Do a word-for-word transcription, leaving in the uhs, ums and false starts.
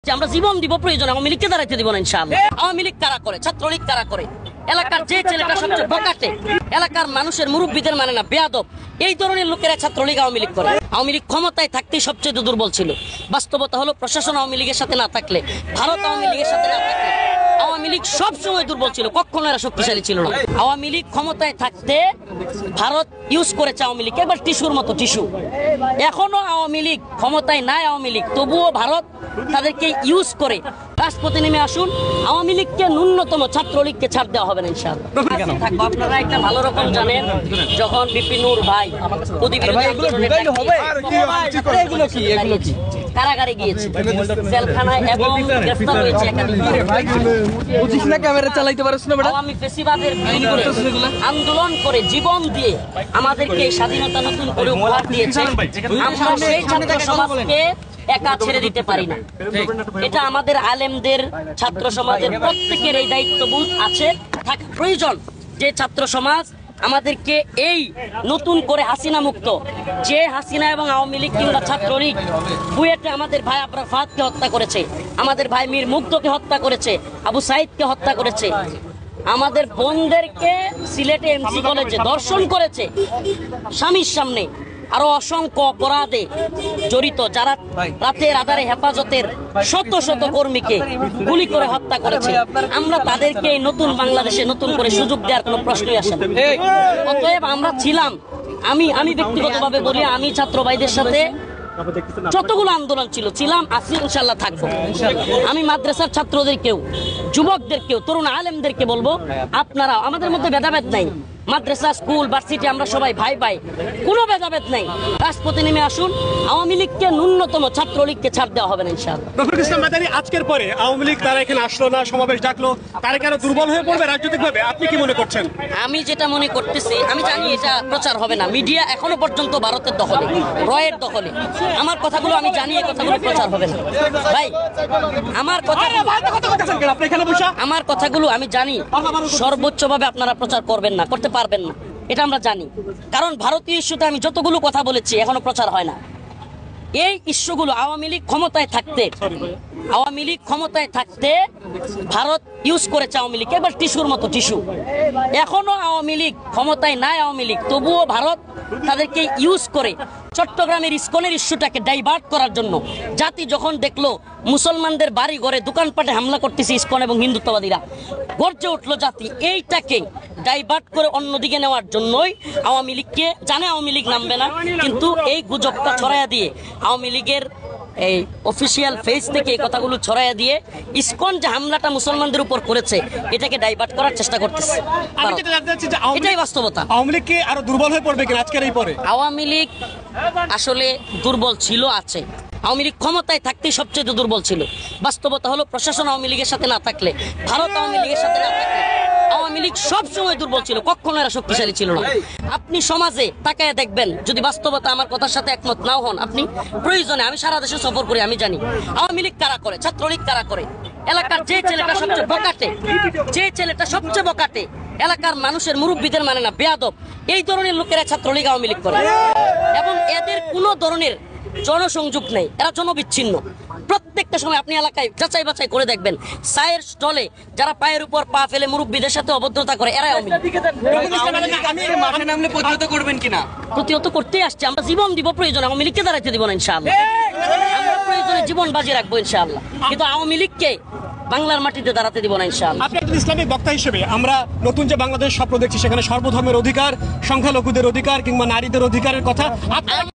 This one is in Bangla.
আমরা জীবন দিব প্রয়োজন আওয়ামী লীগকে দাঁড়াইতে দিব না ইনশাআল্লাহ। আওয়ামী লীগ কারা করে, ছাত্রলীগ কারা করে, এলাকার যে ছেলেটা সবচেয়ে বকাটে, এলাকার মানুষের মুরব্বীদের মানে না, বেয়াদব, এই ধরনের লোকেরা ছাত্রলীগ আওয়ামী লীগ করে। আওয়ামী লীগ ক্ষমতায় থাকতেই সবচেয়ে দুর্বল ছিল। বাস্তবতা হলো প্রশাসন আওয়ামী লীগের সাথে না থাকলে, ভারত আওয়ামী লীগের সাথে না থাকলে আওয়ামী লীগ সবসময় দুর্বল ছিল, কখনো এরা শক্তিশালী ছিল না। আওয়ামী লীগ ক্ষমতায় থাকতে ভারত ইউজ করেছে আওয়ামী লীগ, এবার টিস্যুর মতো টিস্যু। এখনো আওয়ামী লীগ ক্ষমতায় নাই, আওয়ামী লীগ তবুও ভারত তাদেরকে ইউজ করে রাজপথে নেমে আসুন। আওয়ামী লীগকে ন্যূনতম ছাত্রলীগকে ছাড় দেওয়া হবে না ইনশাআল্লাহ। আপনারা একটা ভালো রকম জানেন, যখন বিপিনুর ভাই কারাগারে গিয়েছে, জেলখানায় এবং গ্রেফতার হয়েছে আওয়ামী ফেসিবাদের বিরুদ্ধে আন্দোলন করে জীবন দিয়ে আমাদেরকে স্বাধীনতা নতুন করে উপহার দিয়েছে। আমরা সেই ছাত্র সমাজকে একা ছেড়ে দিতে পারি না। এটা আমাদের আলেমদের, ছাত্র সমাজের প্রত্যেকের এই দায়িত্ববোধ আছে, থাকা প্রয়োজন যে ছাত্র সমাজ আমাদেরকে এই নতুন করে হাসিনা মুক্ত, যে হাসিনা এবং আওয়ামী লীগ কিংবা ছাত্রলীগ বুয়েটে আমাদের ভাই আবরার ফাহাদকে হত্যা করেছে, আমাদের ভাই মীর মুগ্ধকে হত্যা করেছে, আবু সাইদকে হত্যা করেছে, আমাদের বোনদেরকে সিলেটে এমসি কলেজে ধর্ষণ করেছে স্বামীর সামনে, আরো অসংখ্য অপরাধে জড়িত যারা রাতের আধারে হেফাজতের শত শত কর্মীকে গুলি করে হত্যা করেছে, আমরা তাদেরকে নতুন বাংলাদেশে নতুন করে সুযোগ দেওয়ার কোনো প্রশ্নই আসে না। অতএব আমরা ছিলাম, আমি আমি ব্যক্তিগতভাবে বলি, আমি ছাত্র ভাইদের সাথে যতগুলো আন্দোলন ছিল ছিলাম, আছি, ইনশাল্লাহ থাকবো। আমি মাদ্রাসার ছাত্রদেরকেও, যুবকদেরকেও, তরুণ আলেমদেরকে বলবো, আপনারা, আমাদের মধ্যে ভেদাভেদ নাই, মাদ্রাসা, স্কুল, ভার্সিটি আমরা সবাই ভাই ভাই, কোনো ভেদাভেদ নাই, রাজপথে নেমে আসুন। আওয়ামী লীগকে ন্যূনতম ছাত্রলীগকে ছাড় দেওয়া হবে না ইনশাআল্লাহ। রফিকুল ইসলাম মাদানী, আজকের পরে আওয়ামী লীগ তারা এখানে আসলো না, সমাবেশ ডাকলো, তারা কেন দুর্বল হয়ে পড়বে রাজনৈতিকভাবে, আপনি কি মনে করছেন? আমি যেটা মনে করতেছি, আমি জানি এটা প্রচার হবে না, মিডিয়া এখনো পর্যন্ত ভারতের দখলে, রয়ের দখলে। আমার কথাগুলো আমি জানি, এই কথাগুলো প্রচার হবে না ভাই। আমার কথা আমার কথাগুলো আমি জানি, সর্বোচ্চভাবে আপনারা প্রচার করবেন না, করতে পারবেন না, এটা আমরা জানি। কারণ ভারতীয় ইস্যুতে আমি যতগুলো কথা বলেছি এখনো প্রচার হয় না। এই ইস্যুগুলো আওয়ামী লীগ ক্ষমতায় থাকতে আওয়ামী লীগ ক্ষমতায় থাকতে ভারত ইউজ করেছে আওয়ামী লীগ, এবার টিস্যুর মতো টিস্যু। এখনো আওয়ামী লীগ ক্ষমতায় নাই, আওয়ামী লীগ তবুও ভারত তাদেরকে ইউজ করে চট্টগ্রামের ইস্কনের ইস্যুটাকে ডাইভার্ট করার জন্য। জাতি যখন দেখলো মুসলমানদের বাড়ি ঘরে দোকানপাটে হামলা করতেছে ইস্কন এবং হিন্দুত্ববাদীরা, গর্জে উঠলো জাতি। এইটাকে ডাইভার্ট করে অন্যদিকে নেওয়ার জন্যই আওয়ামী লীগকে, জানে আওয়ামী লীগ নামবে না, কিন্তু এই গুজবটা ছড়াইয়া দিয়ে আওয়ামী লীগের এই অফিসিয়াল ফেজ থেকে এই কথাগুলো ছড়াইয়া দিয়ে ইসকন যে হামলাটা মুসলমানদের উপর করেছে এটাকে ডাইভার্ট করার চেষ্টা করতেছে। এটাই বাস্তবতা। আওয়ামী লীগ কি আরো দুর্বল হয়ে পড়বে কিনা আজকের এই পরে? আওয়ামী লীগ আসলে দুর্বল ছিল, আছে। আওয়ামী লীগ ক্ষমতায় থাকতেই সবচেয়ে দুর্বল ছিল। বাস্তবতা হলো প্রশাসন আওয়ামী লীগের সাথে না থাকলে, ভারত আওয়ামী লীগের সাথে না থাকলে আওয়ামী লীগ সবসময় দুর্বল ছিল, কখনো এরা শক্তিশালী ছিল না। আপনি সমাজে তাকায় দেখবেন, যদি বাস্তবতা আমার কথার সাথে একমত নাও হন, আপনি প্রয়োজনে, আমি সারা দেশে সফর করি, আমি জানি আওয়ামী লীগ কারা করে, ছাত্রলীগ কারা করে, এলাকার যে ছেলেটা সবচেয়ে বকাটে, যে ছেলেটা সবচেয়ে বকাটে, এলাকার মানুষের মুরব্বীদের মানে না, বেয়াদব, এই ধরনের লোকেরা ছাত্রলীগ আওয়ামী লীগ করে। এবং এদের কোনো ধরনের জনসংযোগ নেই, এরা জনবিচ্ছিন্ন। প্রত্যেকটা সময় আপনি এলাকায় যাচাই বাছাই করে দেখবেন, চায়ের স্টলে যারা পায়ের উপর পা ফেলে মুরব্বীদের সাথে অভদ্রতা করে, এরাই আওয়ামী লীগ। প্রতিহত করতেই আসছে, আমরা জীবন দিব প্রয়োজন আওয়ামী লীগকে দাঁড়াইতে দিব না ইনশাআল্লাহ। আমরা প্রয়োজনে জীবন বাজি রাখবো ইনশাআল্লাহ, কিন্তু আওয়ামী লীগকে বাংলার মাটিতে দাঁড়াতে দিব না ইনশাআল্লাহ। আপনি একজন ইসলামিক বক্তা হিসেবে, আমরা নতুন যে বাংলাদেশ স্বপ্ন দেখছি, সেখানে সর্বধর্মের অধিকার, সংখ্যালঘুদের অধিকার কিংবা নারীদের অধিকারের কথা